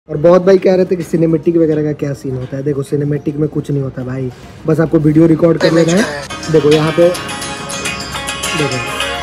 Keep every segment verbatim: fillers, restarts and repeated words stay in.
और बहुत भाई कह रहे थे कि सिनेमेटिक वगैरह का क्या सीन होता है। देखो सिनेमेटिक में कुछ नहीं होता भाई, बस आपको वीडियो रिकॉर्ड कर लेना है। देखो यहाँ पे देखो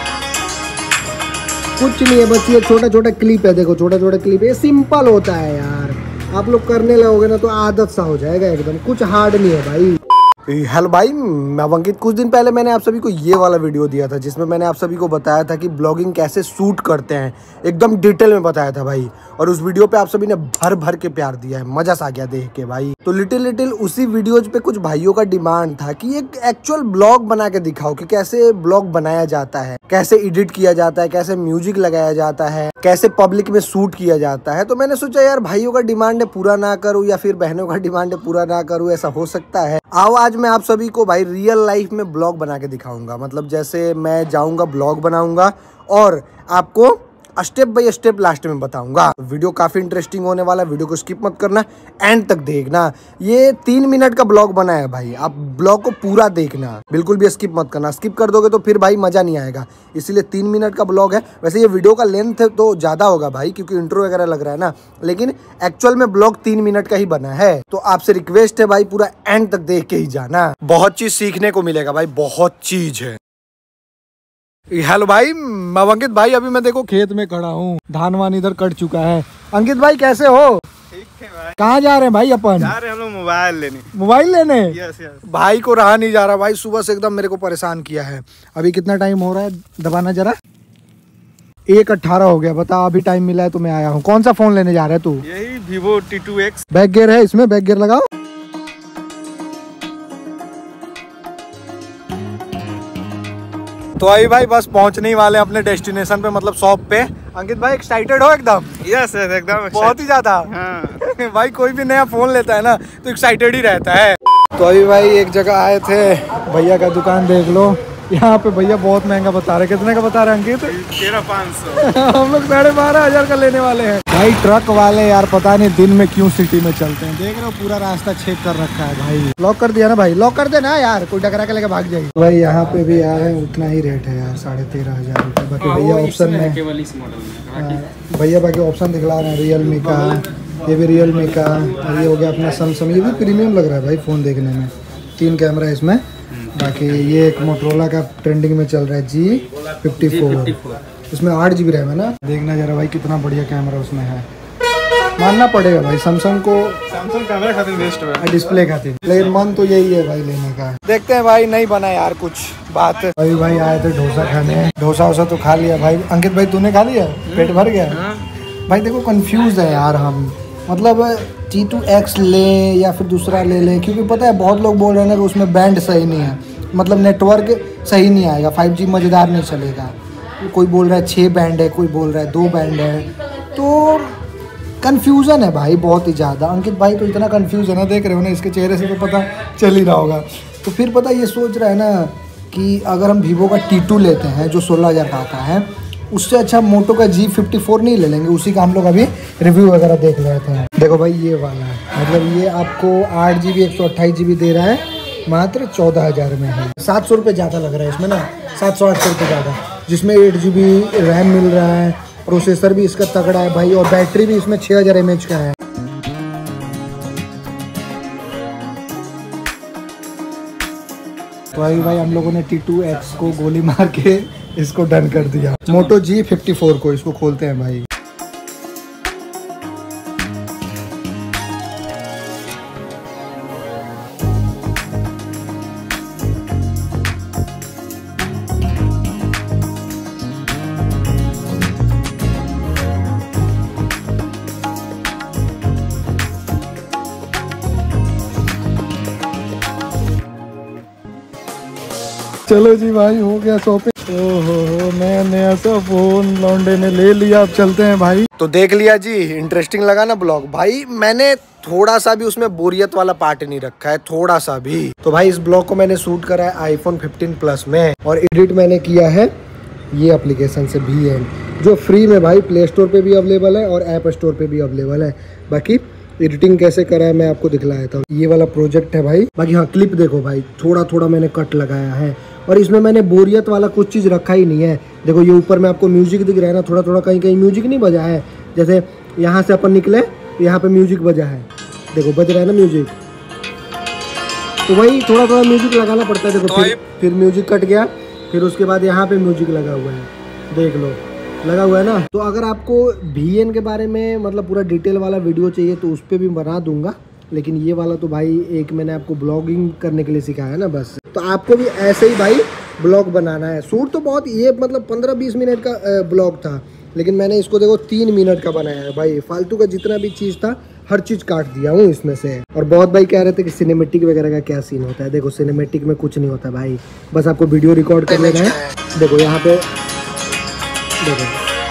कुछ नहीं है, बस ये छोटा छोटा क्लिप है। देखो छोटा छोटा क्लिप है, सिंपल होता है यार। आप लोग करने लगोगे ना तो आदत सा हो जाएगा एकदम, कुछ हार्ड नहीं है भाई। हेलो भाई, मैं अंकित। कुछ दिन पहले मैंने आप सभी को ये वाला वीडियो दिया था जिसमें मैंने आप सभी को बताया था कि ब्लॉगिंग कैसे शूट करते हैं, एकदम डिटेल में बताया था भाई। और उस वीडियो पे आप सभी ने भर भर के प्यार दिया है, मजा सा गया देख के भाई। तो लिटिल लिटिल उसी वीडियोज पे कुछ भाइयों का डिमांड था कि एक एक्चुअल ब्लॉग बना के दिखाओ कि कैसे ब्लॉग बनाया जाता है, कैसे एडिट किया जाता है, कैसे म्यूजिक लगाया जाता है, कैसे पब्लिक में शूट किया जाता है। तो मैंने सोचा यार भाइयों का डिमांड है पूरा ना करूँ या फिर बहनों का डिमांड है पूरा ना करूँ, ऐसा हो सकता है। आओ आज मैं आप सभी को भाई रियल लाइफ में ब्लॉग बना के दिखाऊंगा। मतलब जैसे मैं जाऊंगा ब्लॉग बनाऊंगा और आपको स्टेप बाय स्टेप लास्ट में बताऊंगा। वीडियो काफी इंटरेस्टिंग होने वाला है, वीडियो को स्किप मत करना, एंड तक देखना। ये तीन मिनट का ब्लॉग बना है भाई, आप ब्लॉग को पूरा देखना, बिल्कुल भी स्किप मत करना। स्किप कर दोगे तो फिर भाई मजा नहीं आएगा, इसीलिए तीन मिनट का ब्लॉग है। वैसे ये वीडियो का लेंथ तो ज्यादा होगा भाई क्योंकि इंट्रो वगैरह लग रहा है ना, लेकिन एक्चुअल में ब्लॉग तीन मिनट का ही बना है। तो आपसे रिक्वेस्ट है भाई पूरा एंड तक देख के ही जाना, बहुत चीज सीखने को मिलेगा भाई, बहुत चीज है। हेलो भाई, मैं अंकित भाई। अभी मैं देखो खेत में खड़ा हूँ, धान वान इधर कट चुका है। अंकित भाई कैसे हो? ठीक है भाई। कहाँ जा रहे हैं भाई? अपन जा रहे हैं हम लोग मोबाइल लेने। मोबाइल लेने? Yes yes. भाई को रहा नहीं जा रहा भाई, सुबह से एकदम मेरे को परेशान किया है। अभी कितना टाइम हो रहा है, दबाना जरा। एक अट्ठारह हो गया। बता अभी टाइम मिला है तो मैं आया हूँ। कौन सा फोन लेने जा रहा है तू? यही Vivo T two X. Back gear है इसमें, बैक गियर लगाओ। तो अभी भाई बस पहुंचने ही वाले अपने डेस्टिनेशन पे, मतलब शॉप पे। अंकित भाई एक्साइटेड हो एकदम? यस यस एकदम बहुत ही ज्यादा। हाँ। भाई कोई भी नया फोन लेता है ना तो एक्साइटेड ही रहता है। तो अभी भाई एक जगह आए थे, भैया का दुकान देख लो। यहाँ पे भैया बहुत महंगा बता रहे। कितने का बता रहे अंकित? तेरह पाँच सौ। हम लोग साढ़े बारह हजार का लेने वाले हैं भाई। ट्रक वाले यार पता नहीं दिन में क्यों सिटी में चलते हैं। देख रहे हो पूरा रास्ता चेक कर रखा है भाई। लॉक कर दिया ना भाई? लॉक कर देना यार, कोई टकरा के लेके भाग जाएगी। भाई यहाँ पे भी यार है उतना ही रेट है यार, साढ़े तेरह हजार रुपये। बाकी भैया ऑप्शन में भैया बाकी ऑप्शन दिखला रहे हैं रियलमी का, ये भी रियलमी का, और ये हो गया अपना सैमसंग। ये भी प्रीमियम लग रहा है भाई फ़ोन देखने में। तीन कैमरा है इसमें। बाकी ये एक मोटरोला का ट्रेंडिंग में चल रहा है जी फिफ्टी फोर। इसमें आठ जी बी रैम है ना। देखना जरा भाई कितना बढ़िया कैमरा उसमें है, मानना पड़ेगा भाई सैमसंग को। सैमसंग कैमरा खातिर बेस्ट है, डिस्प्ले खातिर। लेकिन मन तो यही है भाई लेने का। देखते हैं भाई, नहीं बना यार कुछ बात। अभी भाई आए थे डोसा खाने, डोसा वोसा तो खा लिया भाई। अंकित भाई तूने खा लिया? पेट भर गया? भाई देखो कंफ्यूज है यार हम, मतलब टी टू एक्स लें या फिर दूसरा ले लें, क्योंकि पता है बहुत लोग बोल रहे हैं ना कि उसमें बैंड सही नहीं है, मतलब नेटवर्क सही नहीं आएगा, फाइव जी मज़ेदार नहीं चलेगा। कोई बोल रहा है छः बैंड है, कोई बोल रहा है दो बैंड है। तो कन्फ्यूज़न है भाई बहुत ही ज़्यादा। अंकित भाई तो इतना कन्फ्यूज़ है ना, देख रहे हो ना इसके चेहरे से तो पता चल ही रहा होगा। तो फिर पता ये सोच रहा है ना कि अगर हम वीवो का टी टू लेते हैं जो सोलह हज़ार का आता है, उससे अच्छा मोटो का जी फिफ्टी फोर नहीं ले लेंगे। उसी का हम लोग अभी रिव्यू वगैरह देख रहे थे। देखो भाई ये वाला है, मतलब ये आपको आठ जी बी एक सौ अट्ठाईस जी बी दे रहा है, मात्र चौदह हज़ार में है। सात सौ रुपये ज़्यादा लग रहा है इसमें ना, सात सौ आठ सौ रुपये ज़्यादा, जिसमें एट जी बी रैम मिल रहा है, प्रोसेसर भी इसका तगड़ा है भाई, और बैटरी भी इसमें छः हज़ार एम एच का है। तो अभी भाई हम लोगों ने टी टू एक्स को गोली मार के इसको डन कर दिया। मोटो जी फिफ्टी फोर को इसको खोलते हैं भाई। चलो जी भाई हो गया शॉपिंग। ओहो हो, नया नया सा फोन लौंडे ने ले लिया। अब चलते हैं भाई। तो देख लिया जी, इंटरेस्टिंग लगा ना ब्लॉग भाई। मैंने थोड़ा सा भी उसमें बोरियत वाला पार्ट नहीं रखा है, थोड़ा सा भी। तो भाई इस ब्लॉग को मैंने शूट करा है आईफोन फिफ्टीन प्लस में, और एडिट मैंने किया है ये एप्लीकेशन से भी है, जो फ्री में भाई प्ले स्टोर पे भी अवेलेबल है और ऐप स्टोर पे भी अवेलेबल है। बाकी एडिटिंग कैसे करा है मैं आपको दिखलाया था। ये वाला प्रोजेक्ट है भाई। बाकी हाँ क्लिप देखो भाई, थोड़ा थोड़ा मैंने कट लगाया है, और इसमें मैंने बोरियत वाला कुछ चीज़ रखा ही नहीं है। देखो ये ऊपर में आपको म्यूजिक दिख रहा है ना, थोड़ा थोड़ा कहीं कहीं म्यूजिक नहीं बजा है। जैसे यहाँ से अपन निकले यहाँ पे म्यूजिक बजा है, देखो बज रहा है ना म्यूजिक, तो वही थोड़ा थोड़ा म्यूजिक लगाना पड़ता है। देखो फिर फिर म्यूजिक कट गया, फिर उसके बाद यहाँ पे म्यूजिक लगा हुआ है, देख लो लगा हुआ है ना। तो अगर आपको वी एन के बारे में मतलब पूरा डिटेल वाला वीडियो चाहिए तो उस पर भी बना दूंगा, लेकिन ये वाला तो भाई एक मैंने आपको ब्लॉगिंग करने के लिए सिखाया है ना बस। तो आपको भी ऐसे ही भाई ब्लॉग बनाना है। शूट तो बहुत ये मतलब पंद्रह बीस मिनट का ब्लॉग था, लेकिन मैंने इसको देखो तीन मिनट का बनाया है भाई। फालतू का जितना भी चीज़ था हर चीज़ काट दिया हूँ इसमें से। और बहुत भाई कह रहे थे कि सिनेमेटिक वगैरह का क्या सीन होता है। देखो सिनेमेटिक में कुछ नहीं होता भाई, बस आपको वीडियो रिकॉर्ड कर लेना है। देखो यहाँ पे देखो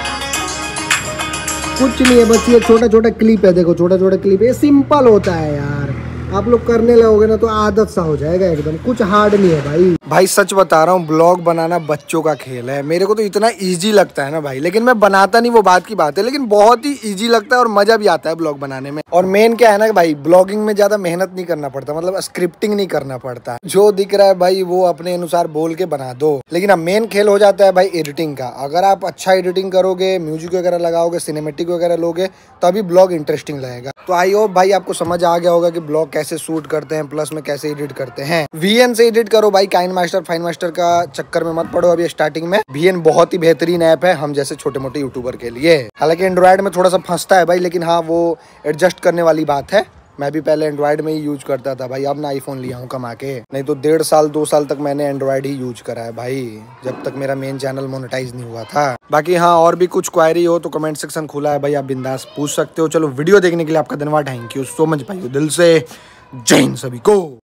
कुछ नहीं है, बस ये छोटा छोटा क्लिप है। देखो छोटा छोटा क्लिप है, ये सिंपल होता है यार। आप लोग करने लगोगे ना तो आदत सा हो जाएगा एकदम, कुछ हार्ड नहीं है भाई। भाई सच बता रहा हूँ, ब्लॉग बनाना बच्चों का खेल है। मेरे को तो इतना इजी लगता है ना भाई, लेकिन मैं बनाता नहीं, वो बात की बात है, लेकिन बहुत ही इजी लगता है और मजा भी आता है ब्लॉग बनाने में। और मेन क्या है ना भाई, ब्लॉगिंग में ज्यादा मेहनत नहीं करना पड़ता, मतलब स्क्रिप्टिंग नहीं करना पड़ता। जो दिख रहा है भाई वो अपने अनुसार बोल के बना दो। लेकिन अब मेन खेल हो जाता है भाई एडिटिंग का। अगर आप अच्छा एडिटिंग करोगे, म्यूजिक वगैरह लगाओगे, सिनेमेटिक वगैरह लोगे, तभी ब्लॉग इंटरेस्टिंग लगेगा। तो आई होप भाई आपको समझ आ गया होगा कि ब्लॉग कैसे शूट करते हैं, प्लस में कैसे एडिट करते हैं। वी एन से एडिट करो भाई, काइन मास्टर फाइन मास्टर का चक्कर में मत पड़ो अभी स्टार्टिंग में। वी एन बहुत ही बेहतरीन ऐप है हम जैसे छोटे मोटे यूट्यूबर के लिए। हालांकि एंड्रॉइड में थोड़ा सा फंसता है भाई, लेकिन हाँ वो एडजस्ट करने वाली बात है। मैं भी पहले एंड्रॉइड में ही यूज करता था भाई, अब ना आईफोन लिया हूँ कमा के, नहीं तो डेढ़ साल दो साल तक मैंने एंड्रॉइड ही यूज करा है भाई, जब तक मेरा मेन चैनल मोनेटाइज नहीं हुआ था। बाकी हाँ और भी कुछ क्वायरी हो तो कमेंट सेक्शन खुला है भाई, आप बिंदास पूछ सकते हो। चलो वीडियो देखने के लिए आपका धन्यवाद, थैंक यू सो मच भाई, दिल से जय हिंद सभी को।